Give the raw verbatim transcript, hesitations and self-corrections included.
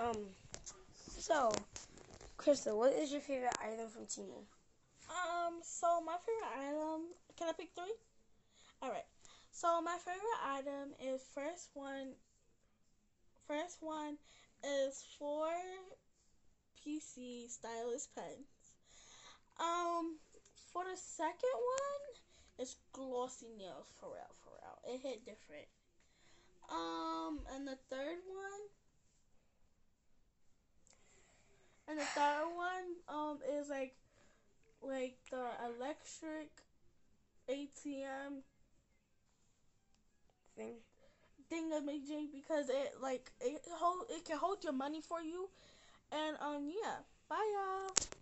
Um, so, Crystal, what is your favorite item from Temu? Um, so my favorite item, can I pick three? Alright. So my favorite item is first one first one is four P C stylus pens. Um for the second one is glossy nails for real, for real. It hit different. Um and the third one and the third one um is like like the electric A T M Thing? thingamajig because it like it hold it can hold your money for you. And um yeah, bye y'all.